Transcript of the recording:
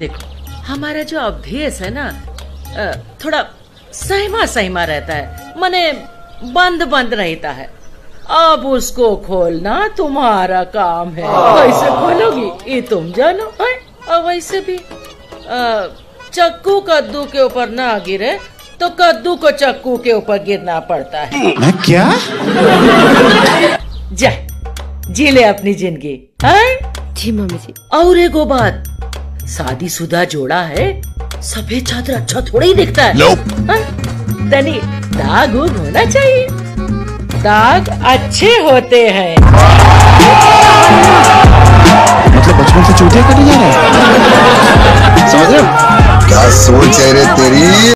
देखो हमारा जो अभ्यास है ना थोड़ा सहमा सहमा रहता है, माने बंद बंद रहता है। अब उसको खोलना तुम्हारा काम है। कैसे खोलोगी ये तुम जानो है? और वैसे भी चक्कू कद्दू के ऊपर ना गिरे तो कद्दू को चक्कू के ऊपर गिरना पड़ता है। मैं क्या? जा जी ले अपनी जिंदगी है। जी मम्मी जी। और एगो बात, शादीशुदा जोड़ा है, सफेद चादर अच्छा थोड़ा ही दिखता है। तनी दाग उग होना चाहिए, दाग अच्छे होते हैं। मतलब बचपन से चूतिया कटी जा रहा है, समझ रहे हो? क्या सोच है रे तेरी।